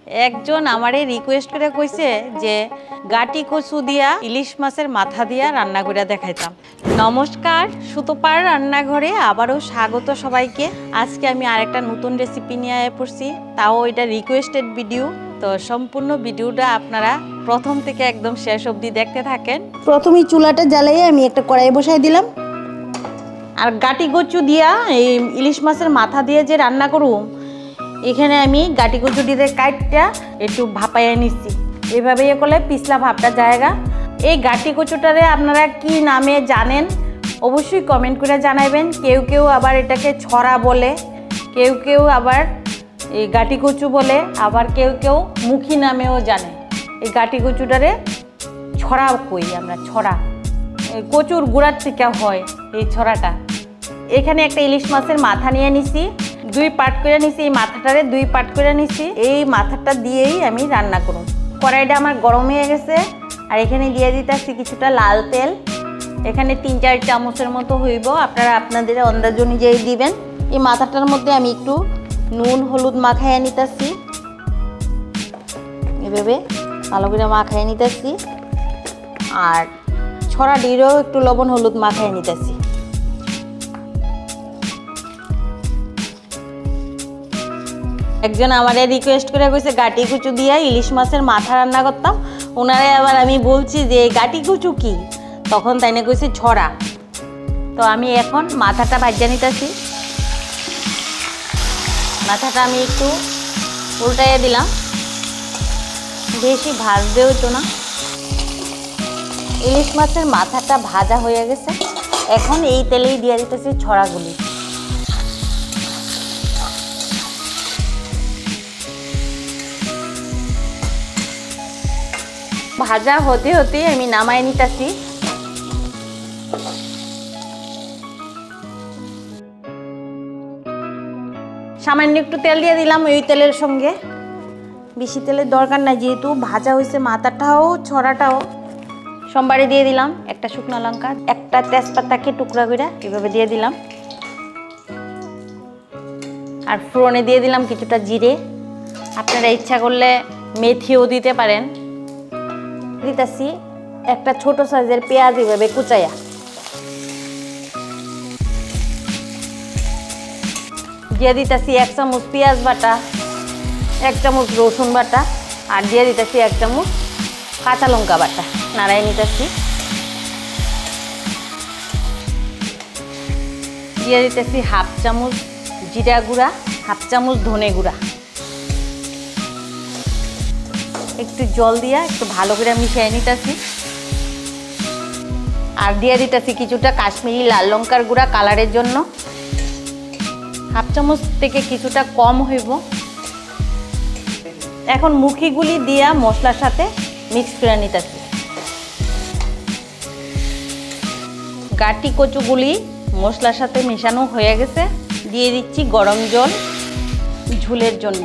একজন আমারে রিকোয়েস্ট করে কইছে যে গাটি কচু দিয়া ইলিশ মাছের মাথা দিয়া রান্না করে দেখাইতাম। নমস্কার, সুতোপার রান্নাঘরে আবারও স্বাগত সবাইকে। আজকে আমি আরেকটা নতুন রেসিপি নিয়ে পড়ছি, তাও এটা রিকোয়েস্টেড ভিডিও। তো সম্পূর্ণ ভিডিওটা আপনারা প্রথম থেকে একদম শেষ অবধি দেখতে থাকেন। প্রথমেই চুলাটা জ্বালিয়ে আমি একটা কড়াই বসাই দিলাম। আর গাটি কচু দিয়া এই ইলিশ মাছের মাথা দিয়ে যে রান্না করুম, এখানে আমি গাটি কচু দিয়ে কাটটা একটু ভাপাইয়া নিচ্ছি। এভাবে করলে পিছলা ভাবটা জায়গা। এই গাটি কচুটারে আপনারা কি নামে জানেন অবশ্যই কমেন্ট করে জানাবেন। কেউ কেউ আবার এটাকে ছড়া বলে, কেউ কেউ আবার এই গাটি কচু বলে, আবার কেউ কেউ মুখী নামেও জানে। এই গাটি কচুটারে ছড়া কই আমরা, ছড়া কচুর গুঁড়ার থেকে হয় এই ছড়াটা। এখানে একটা ইলিশ মাছের মাথা নিয়ে নিছি, 2 পার্ট করে নিছি। এই মাথাটারে 2 পার্ট করে নিছি। এই মাথাটা দিয়েই আমি রান্না করব। কড়াইটা আমার গরম হয়ে গেছে, আর এখানে দিয়ে দিতেছি কিছুটা লাল তেল। এখানে 3-4 চামচের মতো হইব, আপনারা আপনাদের আন্দাজ অনুযায়ী দিবেন। এই মাথাটার মধ্যে আমি একটু নুন হলুদ মাখাইয়া নিতেছি, এভাবে ভালো করে মাখাইয়া নিতেছি। আর ছড়া ডিরেও একটু লবণ হলুদ মাখাইয়া নিতেছি। একজন আমারে রিকোয়েস্ট করে কইছে গাটি কচু দিয়া ইলিশ মাছের মাথা রান্না করতাম। ওনারে আবার আমি বলছি যে গাটি কচু কি, তখন তাইনে কইছে ছড়া। তো আমি এখন মাথাটা ভাজা নিতেছি। মাথাটা আমি একটু উল্টাইয়া দিলাম, বেশি ভাজতেও তো না। ইলিশ মাছের মাথাটা ভাজা হয়ে গেছে, এখন এই তেলেই দিয়ে দিতেছি ছড়াগুলি। ভাজা হতে হতে আমি নামাই নিতেছি। সামান্য একটু তেল দিয়ে দিলাম ওই তেলের সঙ্গে, বেশি তেলের দরকার নাই, যেহেতু ভাজা হয়েছে মাথাটাও ছড়াটাও। সোমবারে দিয়ে দিলাম একটা শুকনো লঙ্কা, একটা তেজপাতাকে টুকরা করে এভাবে দিয়ে দিলাম। আর ফোড়নে দিয়ে দিলাম কিছুটা জিরে, আপনারা ইচ্ছা করলে মেথিও দিতে পারেন। দিতেছি একটা ছোট সাইজের পেঁয়াজ এভাবে কুচাইয়া। দিয়ে দিতেছি 1 চামচ পেঁয়াজ বাটা, 1 চামচ রসুন বাটা, আর দিয়ে দিতেছি 1 চামচ কাঁচা লঙ্কা বাটা। নাড়াই নিতেছি। দিয়ে দিতেছি 1/2 চামচ জিরা গুঁড়া, 1/2 চামচ ধনে গুঁড়া। একটু জল দিয়া একটু ভালো করে মিশিয়ে নিতেছি। আর দিয়ে দিতেছি কিছুটা কাশ্মীরি লাল লঙ্কার গুঁড়া কালারের জন্য, 1/2 চামচ থেকে কিছুটা কম হইব। এখন মুখিগুলি দিয়া মশলার সাথে মিক্স করে নিতেছি। গাটি কচুগুলি মশলার সাথে মেশানো হয়ে গেছে, দিয়ে দিচ্ছি গরম জল ঝোলের জন্য।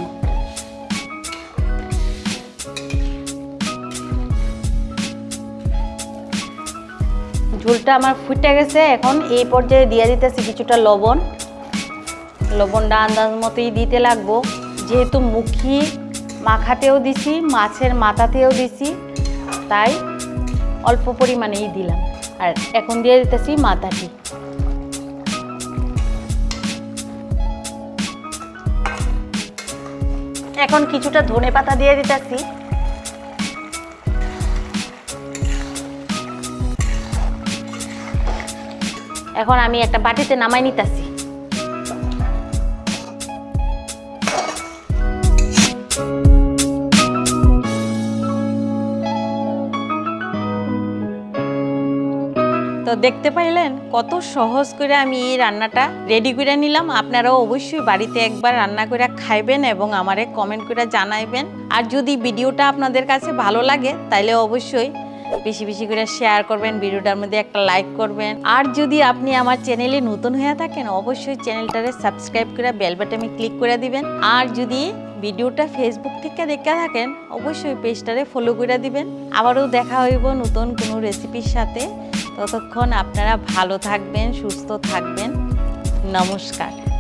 ঝোলটা আমার ফুটে গেছে, এখন এই পর্যায়ে দিয়ে দিতেছি কিছুটা লবণ। লবণটা আন্দাজ মতোই দিতে লাগবো, যেহেতু মুখি মাখাতেও দিছি মাছের মাথাতেও দিছি, তাই অল্প পরিমাণেই দিলাম। আর এখন দিয়ে দিতেছি মাথাটি। এখন কিছুটা ধনে পাতা দিয়ে দিতেছি। এখন আমি একটা বাটিতে নামাই নিতেছি। তো দেখতে পাইলেন কত সহজ করে আমি এই রান্নাটা রেডি করে নিলাম। আপনারাও অবশ্যই বাড়িতে একবার রান্না করে খাইবেন এবং আমারে কমেন্ট করে জানাইবেন। আর যদি ভিডিওটা আপনাদের কাছে ভালো লাগে তাহলে অবশ্যই বেশি বেশি করে শেয়ার করবেন, ভিডিওটার মধ্যে একটা লাইক করবেন। আর যদি আপনি আমার চ্যানেলে নতুন হয়ে থাকেন অবশ্যই চ্যানেলটারে সাবস্ক্রাইব করে বেল বাটনে ক্লিক করে দিবেন। আর যদি ভিডিওটা ফেসবুক থেকে দেখে থাকেন অবশ্যই পেজটারে ফলো করে দিবেন। আবারও দেখা হইব নতুন কোনো রেসিপির সাথে। ততক্ষণ আপনারা ভালো থাকবেন, সুস্থ থাকবেন। নমস্কার।